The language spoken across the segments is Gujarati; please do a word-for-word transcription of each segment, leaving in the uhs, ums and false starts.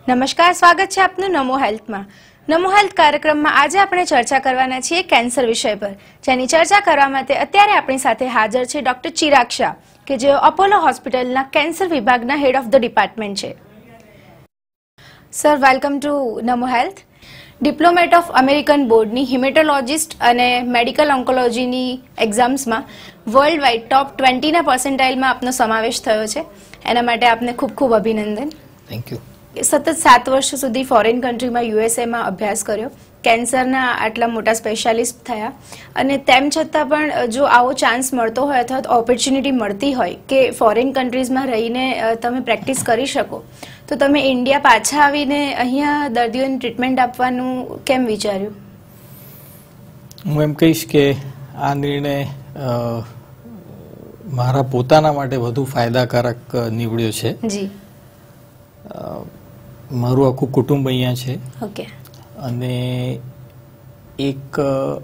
નમસ્કાર, સ્વાગત છે આપનું નમો હેલ્થમાં. નમો હેલ્થ કાર્યક્રમમાં આજે આપણે ચર્ચા કરવાના છીએ કેન્સર વિષય પર, જેની ચર્ચા કરવા માટે અત્યારે આપણી સાથે હાજર છે ડોક્ટર ચિરાગ શાહ, કે જેઓ અપોલો હોસ્પિટલના કેન્સર વિભાગના હેડ ઓફ ધ ડિપાર્ટમેન્ટ છે. Sir, welcome to Namo health. Diplomate of American બોર્ડની હિમેટોલોજિસ્ટ અને મેડિકલ ઓન્કોલોજીની એક્ઝામ્સમાં વર્લ્ડ વાઇડ ટોપ ટ્વેન્ટીના પર્સન્ટાઇલમાં આપનો સમાવેશ થયો છે. એના માટે આપને ખૂબ ખૂબ અભિનંદન. Thank you. સતત સાત વર્ષ સુધી ફોરેન કન્ટ્રીમાં યુએસએમાં અભ્યાસ કર્યો, કેન્સરના આટલા મોટા સ્પેશિયાલિસ્ટ થયા, અને તેમ છતાં પણ જો આવો ચાન્સ મળતો હોય અથવા ઓપોર્ચ્યુનિટી મળતી હોય કે ફોરેન કન્ટ્રીઝમાં રહીને તમે પ્રેક્ટિસ કરી શકો, તો તમે ઇન્ડિયા પાછા આવીને અહીંયા દર્દીઓને ટ્રીટમેન્ટ આપવાનું કેમ વિચાર્યું? હું એમ કહીશ કે આ નિર્ણય મારા પોતાના માટે વધુ ફાયદાકારક નીવડ્યો છે. જી. મારું આખું કુટુંબ અહીંયા છે. ઓકે. અને એક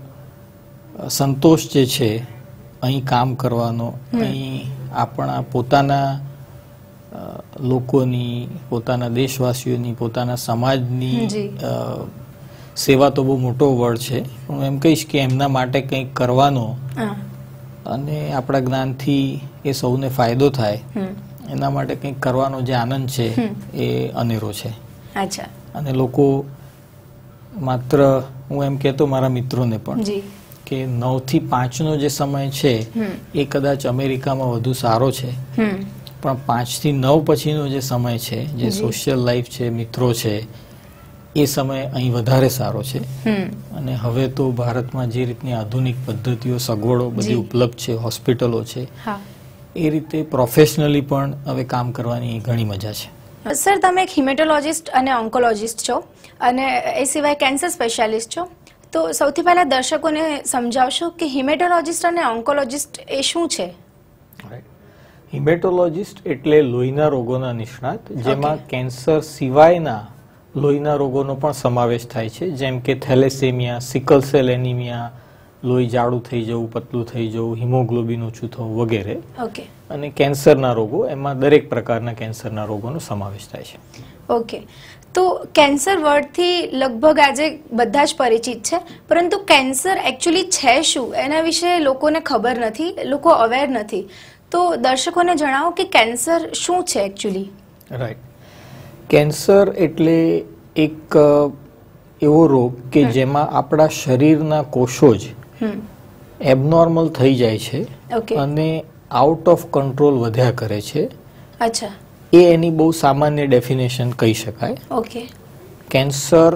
સંતોષ જે છે અહીં કામ કરવાનો, અહીં આપણા પોતાના લોકોની, પોતાના દેશવાસીઓની, પોતાના સમાજની સેવા તો બહુ મોટો વર્ડ છે. હું એમ કહીશ કે એમના માટે કંઈક કરવાનો અને આપણા જ્ઞાનથી એ સૌને ફાયદો થાય એના માટે કંઈક કરવાનો જે આનંદ છે એ અનેરો છે. અચ્છા. અને લોકો માત્ર, હું એમ કહેતો મારા મિત્રોને પણ કે નવ થી પાંચ નો જે સમય છે એ કદાચ અમેરિકામાં વધુ સારો છે, પણ પાંચ થી નવ પછીનો જે સમય છે, જે સોશિયલ લાઈફ છે, મિત્રો છે, એ સમય અહીં વધારે સારો છે. અને હવે તો ભારતમાં જે રીતની આધુનિક પદ્ધતિઓ, સગવડો બધી ઉપલબ્ધ છે, હોસ્પિટલો છે, એ રીતે પ્રોફેશનલી પણ હવે કામ કરવાની ઘણી મજા છે. સર, તમે એક હિમેટોલોજિસ્ટ અને ઓન્કોલોજિસ્ટ છો અને એ સિવાય કેન્સર સ્પેશિયાલિસ્ટ છો, તો સૌથી પહેલા દર્શકોને સમજાવશો કે હિમેટોલોજિસ્ટ અને ઓન્કોલોજિસ્ટ એ શું છે? હિમેટોલોજિસ્ટ એટલે લોહીના રોગોના નિષ્ણાત, જેમાં કેન્સર સિવાયના લોહીના રોગોનો પણ સમાવેશ થાય છે, જેમ કે થેલેસેમિયા, સિકલ સેલ એનિમિયા, લોહી જાડું થઈ જવું, પતલું થઈ જવું, હિમોગ્લોબિન ઓછું થવું વગેરે. ઓકે. અને કેન્સરના રોગો, એમાં દરેક પ્રકારના કેન્સરના રોગોનો સમાવેશ થાય છે. ઓકે. તો કેન્સર વર્ડથી લગભગ આજે બધા જ પરિચિત છે, પરંતુ કેન્સર એકચ્યુઅલી છે શું એના વિશે લોકોને ખબર નથી, લોકો અવેર નથી. તો દર્શકોને જણાવો કે કેન્સર શું છે એકચ્યુઅલી. રાઈટ. કેન્સર એટલે એક એવો રોગ કે જેમાં આપણા શરીરના કોષો જ એબનોર્મલ થઈ જાય છે અને આઉટ ઓફ કંટ્રોલ વધ્યા કરે છે. અચ્છા. એ એની બહુ સામાન્ય ડેફિનેશન કહી શકાય. ઓકે. કેન્સર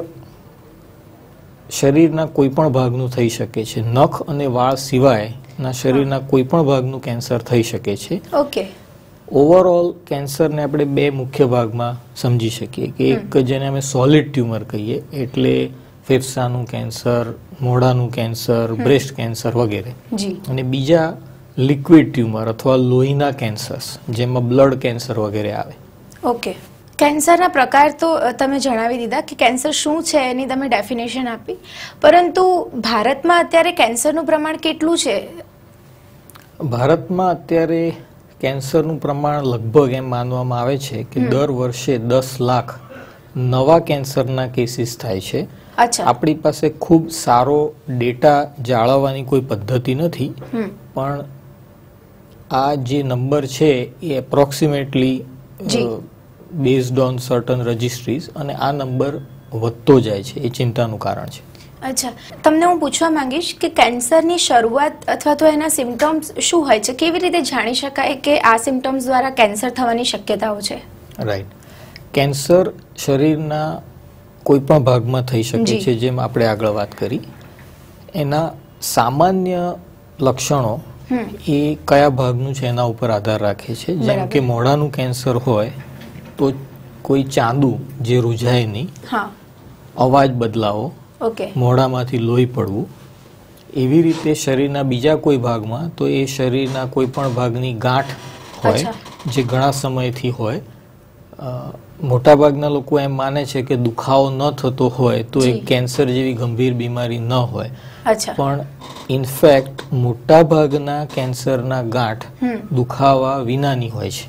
શરીરના કોઈ પણ ભાગનું થઈ શકે છે, નખ અને વાળ સિવાયના શરીરના કોઈ પણ ભાગનું કેન્સર થઈ શકે છે. ઓકે. ઓવરઓલ કેન્સરને આપણે બે મુખ્ય ભાગમાં સમજી શકીએ કે એક જેને અમે સોલિડ ટ્યુમર કહીએ, એટલે ફેફસાનું કેન્સર, મોઢાનું કેન્સર, બ્રેસ્ટ કેન્સર વગેરે, અને બીજા લિક્વિડ ટ્યુમર અથવા લોહીના કેન્સર્સ, જેમાં બ્લડ કેન્સર વગેરે આવે. ઓકે. કેન્સરના પ્રકાર તો તમે જણાવી દીધા કે કેન્સર શું છે એની તમે ડેફિનેશન આપી, પરંતુ ભારતમાં અત્યારે કેન્સરનું પ્રમાણ કેટલું છે? ભારતમાં અત્યારે કેન્સરનું પ્રમાણ લગભગ એમ માનવામાં આવે છે કે દર વર્ષે દસ લાખ નવા કેન્સરના કેસીસ થાય છે. આપણી પાસે ખૂબ સારો ડેટા જાળવવાની કોઈ પદ્ધતિ નથી, પણ આ જે નંબર છે એ approximately based on certain registries, અને આ નંબર વધતો જાય છે, એ ચિંતાનું કારણ છે. અચ્છા. તમને હું પૂછવા માંગીશ કે કેન્સરની શરૂઆત અથવા તો એના સિમ્ટમ્સ શું હોય છે? કેવી રીતે જાણી શકાય કે આ સિમ્ટમ્સ દ્વારા કેન્સર થવાની શક્યતાઓ છે? રાઈટ. કેન્સર શરીરના કોઈ પણ ભાગમાં થઈ શકે છે, જેમ આપણે આગળ વાત કરી. એના સામાન્ય લક્ષણો એ કયા ભાગનું છે એના ઉપર આધાર રાખે છે. જેમ કે મોઢાનું કેન્સર હોય તો કોઈ ચાંદુ જે રૂઝાય નહીં, અવાજ બદલાવો, મોઢામાંથી લોહી પડવું. એવી રીતે શરીરના બીજા કોઈ ભાગમાં તો એ શરીરના કોઈ પણ ભાગની ગાંઠ હોય જે ઘણા સમયથી હોય. મોટાભાગના લોકો એમ માને છે કે દુખાવો ન થતો હોય તો એ કેન્સર જેવી ગંભીર બીમારી ન હોય, પણ ઇનફેક્ટ મોટા ભાગના કેન્સરના ગાંઠ દુખાવા વિનાની હોય છે.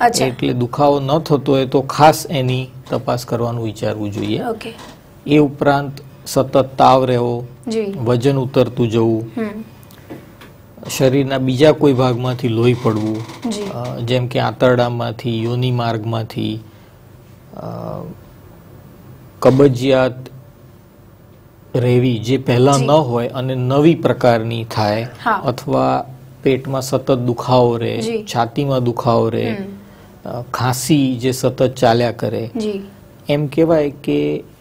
એટલે દુખાવો ન થતો હોય તો ખાસ એની તપાસ કરવાનું વિચારવું જોઈએ. ઓકે. એ ઉપરાંત સતત તાવ રહેવો, વજન ઉતરતું જવું, શરીરના બીજા કોઈ ભાગમાંથી લોહી પડવું, જેમ કે આંતરડામાંથી, યોનિ માર્ગમાંથી, કબજિયાત રહેવી જે પહેલા ન હોય અને નવી પ્રકારની થાય, અથવા પેટમાં સતત દુખાવો રહે, છાતીમાં દુખાવો રહે, ખાંસી જે સતત ચાલ્યા કરે, એમ કહેવાય કે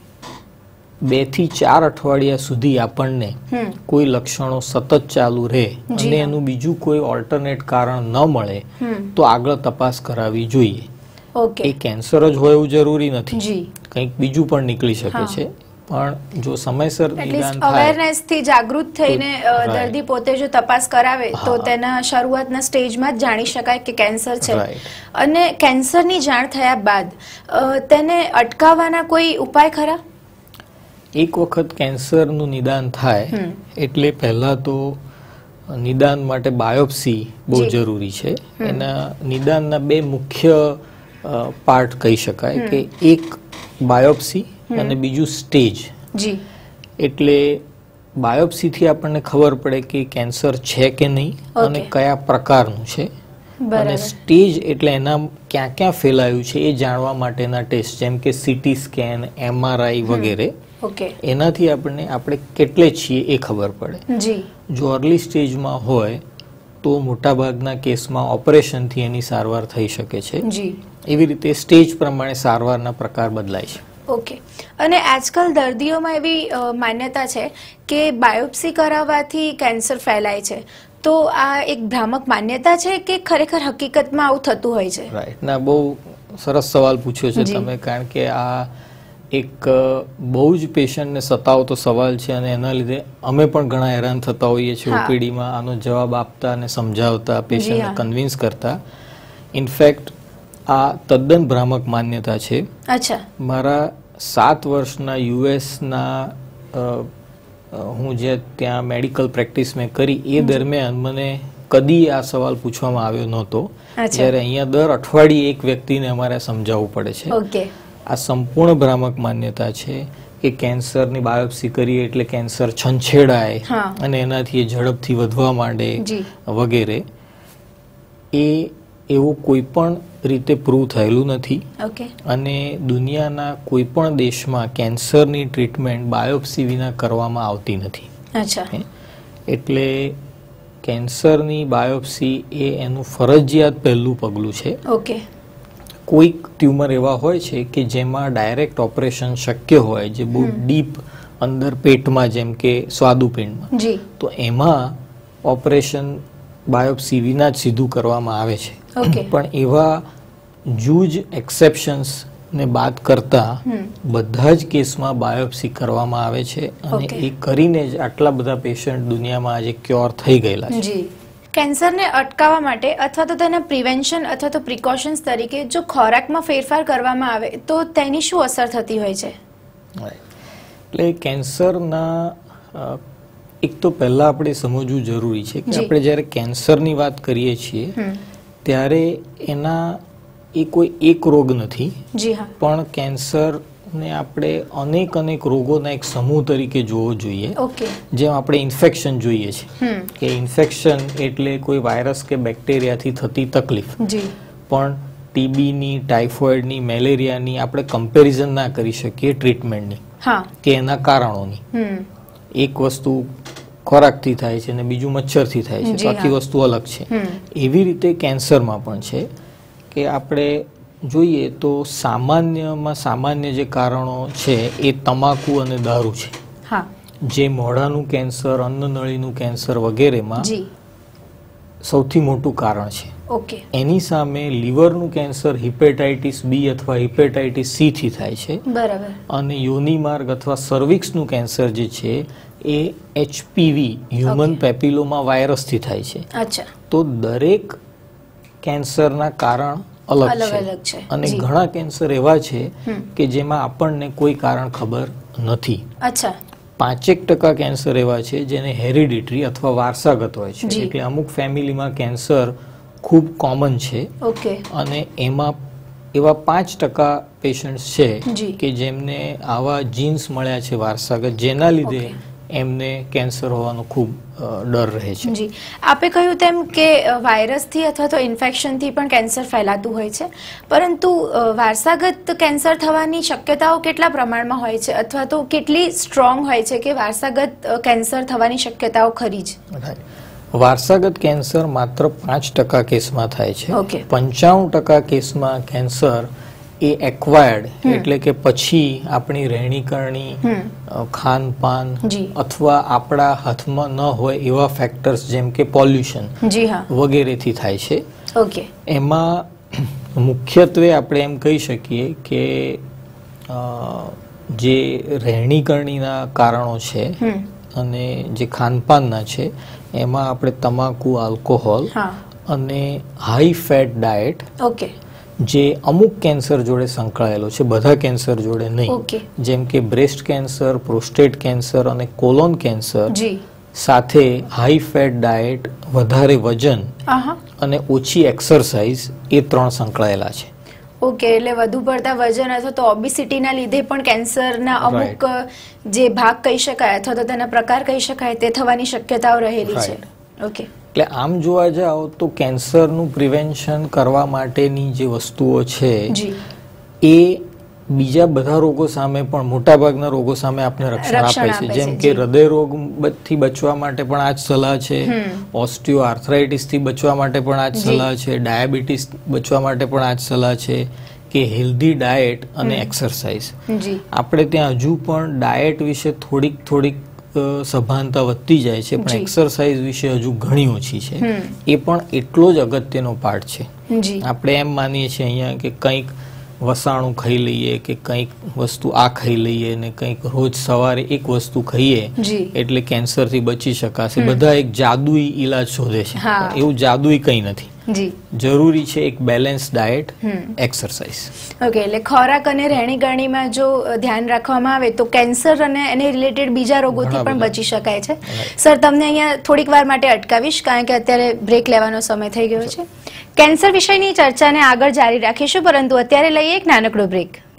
બે થી ચાર અઠવાડિયા સુધી આપણને કોઈ લક્ષણો સતત ચાલુ રહે અને એનું બીજું કોઈ ઓલ્ટરનેટ કારણ ન મળે તો આગળ તપાસ કરાવવી જોઈએ. એ કેન્સર જ હોય એવું જરૂરી નથી, કંઈક બીજું પણ નીકળી શકે છે, પણ જો સમયસર નિદાન થાય, અવેરનેસ થી જાગૃત થઈને દર્દી પોતે જો તપાસ કરાવે તો તેના શરૂઆતના સ્ટેજમાં જ જાણી શકાય કે કેન્સર છે. અને કેન્સરની જાણ થયા બાદ તેને અટકાવવાના કોઈ ઉપાય ખરા? એક વખત કેન્સરનું નિદાન થાય એટલે પહેલા તો નિદાન માટે બાયોપ્સી બહુ જરૂરી છે. એના નિદાનના બે મુખ્ય પાર્ટ કહી શકાય કે એક બાયોપ્સી અને બીજું સ્ટેજ. એટલે બાયોપ્સીથી આપણને ખબર પડે કે કેન્સર છે કે નહીં અને કયા પ્રકારનું છે, અને સ્ટેજ એટલે એના ક્યાં ક્યાં ફેલાયું છે એ જાણવા માટેના ટેસ્ટ, જેમ કે સીટી સ્કેન, એમઆરઆઈ વગેરે. એનાથી આપણને આપણે કેટલે છીએ એ ખબર પડે. જો અર્લી સ્ટેજમાં હોય તો મોટાભાગના કેસમાં ઓપરેશનથી એની સારવાર થઈ શકે છે. એવી રીતે સ્ટેજ પ્રમાણે સારવારના પ્રકાર બદલાય છે. ઓકે. અને આજકાલ દર્દીઓમાં એવી માન્યતા છે કે બાયોપ્સી કરાવવાથી કેન્સર ફેલાય છે, તો આ એક ભ્રામક માન્યતા છે કે ખરેખર હકીકતમાં આવું થતું હોય છે? રાઈટ. ના, બહુ સરસ સવાલ પૂછ્યો છે તમે, કારણ કે આ એક બહુ જ પેશન્ટને સતાવતો સવાલ છે અને એના લીધે અમે પણ ઘણા હેરાન થતા હોઈએ છીએ ઓપીડીમાં આનો જવાબ આપતા અને સમજાવતા, પેશન્ટને કન્વિન્સ કરતા. ઇનફેક્ટ આ તદ્દન ભ્રામક માન્યતા છે. અચ્છા. મારા સાત વર્ષના યુએસના હું જે ત્યાં મેડિકલ પ્રેક્ટિસ મેં કરી એ દરમિયાન મને કદી આ સવાલ પૂછવામાં આવ્યો નહોતો, જ્યારે અહીંયા દર અઠવાડિયે એક વ્યક્તિને અમારે સમજાવવું પડે છે. આ સંપૂર્ણ ભ્રામક માન્યતા છે કે કેન્સરની બાયોપ્સી કરીએ એટલે કેન્સર છંછેડાય અને એનાથી એ ઝડપથી વધવા માંડે વગેરે. એ એવું કોઈ પણ રીતે પ્રૂવ થયેલું નથી. અને દુનિયાના કોઈ પણ દેશમાં કેન્સરની ટ્રીટમેન્ટ બાયોપ્સી વિના કરવામાં આવતી નથી. એટલે કેન્સરની બાયોપ્સી એ એનું ફરજિયાત પહેલું પગલું છે. ઓકે. કોઈક ટ્યુમર એવા હોય છે કે જેમાં ડાયરેક્ટ ઓપરેશન શક્ય હોય, જે બહુ ડીપ અંદર પેટમાં, જેમ કે સ્વાદુપિંડમાં, તો એમાં ઓપરેશન બાયોપ્સી વિના જ સીધું કરવામાં આવે છે. પણ એવા જૂજ એક્સેપ્શન્સ ને બાદ કરતા બધા જ કેસમાં બાયોપ્સી કરવામાં આવે છે, અને એ કરીને જ આટલા બધા પેશન્ટ દુનિયામાં આજે ક્યોર થઈ ગયેલા છે. કેન્સરને અટકાવવા માટે અથવા તો તેના પ્રિવેન્શન અથવા તો પ્રિકોશન્સ તરીકે જો ખોરાકમાં ફેરફાર કરવામાં આવે તો તેની શું અસર થતી હોય છે? એટલે કેન્સરના એક તો પહેલા આપણે સમજવું જરૂરી છે કે આપણે જ્યારે કેન્સરની વાત કરીએ છીએ ત્યારે એના એ કોઈ એક રોગ નથી, પણ કેન્સર ને આપણે અનેક અનેક રોગોના એક સમૂહ તરીકે જોવો જોઈએ. જેમ આપણે ઇન્ફેક્શન જોઈએ છે કે ઇન્ફેક્શન એટલે કોઈ વાયરસ કે બેક્ટેરિયાથી થતી તકલીફ, પણ ટીબીની, ટાઇફોઇડની, મેલેરિયાની આપણે કમ્પેરિઝન ના કરી શકીએ ટ્રીટમેન્ટની કે એના કારણોની. એક વસ્તુ ખોરાકથી થાય છે અને બીજું મચ્છરથી થાય છે, બાકી વસ્તુ અલગ છે. એવી રીતે કેન્સરમાં પણ છે કે આપણે જોઈએ તો સામાન્યમાં સામાન્ય જે કારણો છે એ તમાકુ અને દારૂ છે, જે મોઢાનું કેન્સર, અન્નનળીનું કેન્સર વગેરેમાં સૌથી મોટું કારણ છે. એની સામે લીવરનું કેન્સર હિપેટાઇટિસ બી અથવા હિપેટાઇટિસ સી થી થાય છે, અને યોનિ માર્ગ અથવા સર્વિક્સનું કેન્સર જે છે એ એચપીવી હ્યુમન પેપિલોમા વાયરસથી થાય છે. તો દરેક કેન્સરના કારણ અલગ છે, અને ઘણા કેન્સર એવા છે કે જેમાં આપણને કોઈ કારણ ખબર નથી. પાંચેક ટકા કેન્સર એવા છે જેને હેરિડિટરી અથવા વારસાગત હોય છે. એટલે અમુક ફેમિલીમાં કેન્સર ખૂબ કોમન છે. ઓકે. અને એમાં એવા પાંચ ટકા પેશન્ટ્સ છે જી. કે જેમને આવા જીન્સ મળ્યા છે વારસાગત, જેના લીધે એમને કેન્સર હોવાનો ખૂબ અ, ડર રહે છે. જી, આપે કહ્યું તેમ કે અ, વાયરસથી અથવા તો ઇન્ફેક્શનથી પણ કેન્સર ફેલાતું હોય છે, પરંતુ અ, વારસાગત કેન્સર થવાની શક્યતાઓ કેટલા પ્રમાણમાં હોય છે અથવા તો કેટલી સ્ટ્રોંગ હોય છે કે વારસાગત અ, કેન્સર થવાની શક્યતાઓ ખરી જ? Right. વારસાગત કેન્સર માત્ર પાંચ ટકા કેસમાં થાય છે. Okay. પંચાણું ટકા કેસમાં કેન્સર એ એક્વાયર્ડ એટલે કે પછી આપણી રહેણીકરણી, અ, ખાનપાન જી. અથવા આપણા હાથમાં ન હોય એવા ફેક્ટર્સ જેમ કે પોલ્યુશન જી હા. વગેરેથી થાય છે. ઓકે. એમાં મુખ્યત્વે આપણે એમ કહી શકીએ કે અ, જે રહેણીકરણીના કારણો છે હમ. અને જે ખાનપાનના છે એમાં આપણે તમાકુ, આલ્કોહોલ હા. અને હાઈ ફેટ ડાયટ, ઓકે. જે અમુક કેન્સર જોડે સંકળાયેલો છે, બધા કેન્સર જોડે નહીં, ઓકે. જેમ કે બ્રેસ્ટ કેન્સર, પ્રોસ્ટેટ કેન્સર અને કોલોન કેન્સર જી. સાથે હાઈ ફેટ ડાયટ, વધારે વજન આહા. અને ઓછી એક્સરસાઇઝ એ ત્રણ સંકળાયેલા છે. ઓકે, એટલે વધુ પડતા વજન અથવા તો ઓબેસિટીના લીધે પણ કેન્સરના અમુક અ, જે ભાગ કહી શકાય અથવા તો તેના પ્રકાર કહી શકાય તે થવાની શક્યતાઓ રહેલી છે. ઓકે. એટલે આમ જોવા જાવ તો કેન્સરનું પ્રિવેન્શન કરવા માટેની જે વસ્તુઓ છે જી. એ બીજા બધા રોગો સામે પણ, મોટાભાગના રોગો સામે આપણે રક્ષણ રક્ષણ આપે છે. આપે જેમ છે, કે જી. હૃદય રોગ થી બચવા માટે પણ આ જ સલાહ છે, ઓસ્ટિયો આર્થરાઇટિસ થી બચવા માટે પણ આ જ જી. સલાહ છે, ડાયાબિટીસ બચવા માટે પણ આ જ સલાહ છે કે હેલ્ધી ડાયટ અને એક્સરસાઇઝ. જી. આપણે ત્યાં હજુ પણ ડાયટ વિશે થોડીક થોડીક અ, સભાનતા વધતી જાય છે, પણ જી. એક્સરસાઇઝ વિશે હજુ ઘણી ઓછી છે. એ પણ એટલો જ અગત્યનો પાર્ટ છે. જી. આપણે એમ માનીએ છીએ અહીંયા કે કંઈક વસાણું ખાઈ લઈએ કે કંઈક વસ્તુ આ ખાઈ લઈએ ને કંઈક રોજ સવારે એક વસ્તુ ખાઈએ જી. એટલે કેન્સરથી બચી શકાશે. બધા એક જાદુઈ ઈલાજ શોધે છે, હા. પણ એવું જાદુઈ કંઈ નથી. જી. જરૂરી છે એક બેલેન્સ ડાયટ, એક્સરસાઇઝ. ઓકે, એટલે ખોરાક અને રહેણીકરણીમાં જો અ, ધ્યાન રાખવામાં આવે તો કેન્સર અને એને રિલેટેડ બીજા રોગોથી ઘણા પણ બધા. બચી શકાય છે. સર, તમને અહીંયા થોડીક વાર માટે અટકાવીશ કારણ કે અત્યારે બ્રેક લેવાનો સમય થઈ ગયો છે. કેન્સર વિષયની ચર્ચાને આગળ જારી રાખીશું, પરંતુ અત્યારે લઈએ એક નાનકડો બ્રેક.